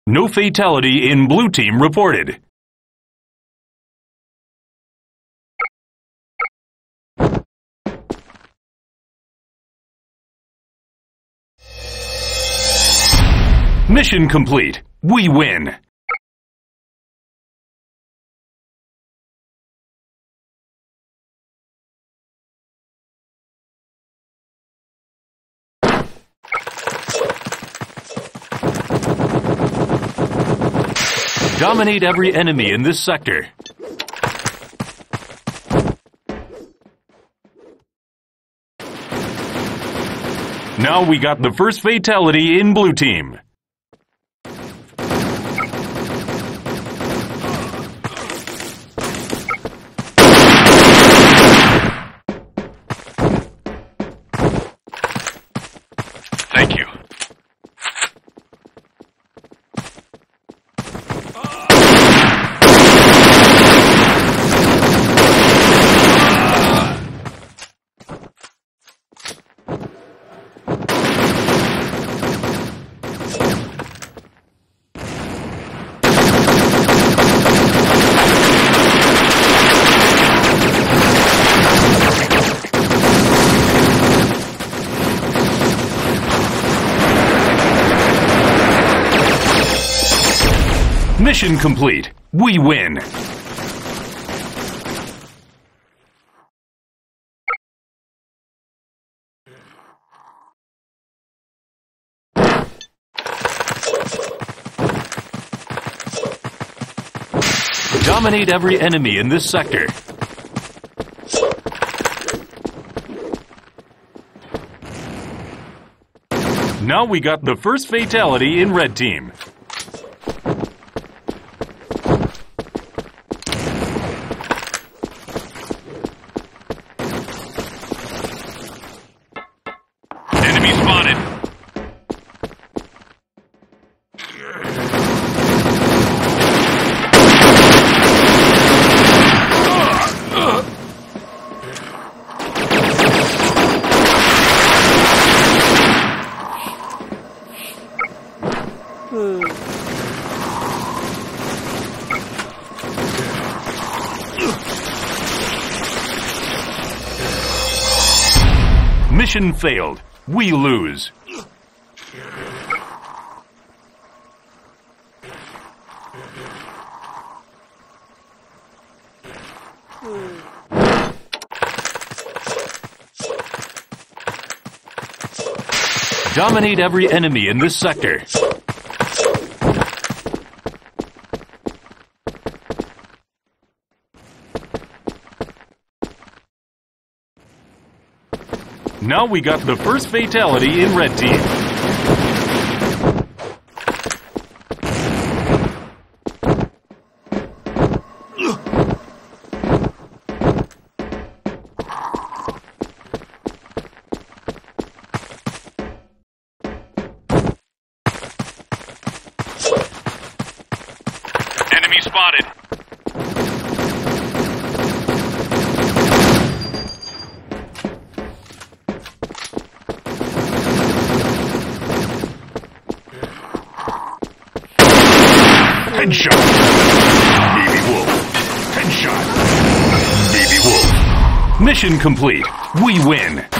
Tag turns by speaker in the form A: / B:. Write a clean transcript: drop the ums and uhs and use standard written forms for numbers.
A: No fatality in blue team reported. Mission complete. We win. Dominate every enemy in this sector. Now we got the first fatality in blue team. Thank you. Mission complete. We win. Dominate every enemy in this sector. Now we got the first fatality in red team. Enemy spotted. Mission failed. We lose. Dominate every enemy in this sector. Now we got the first fatality in red team. Enemy spotted. Headshot. Baby Wolf. Headshot. Baby Wolf. Mission complete. We win.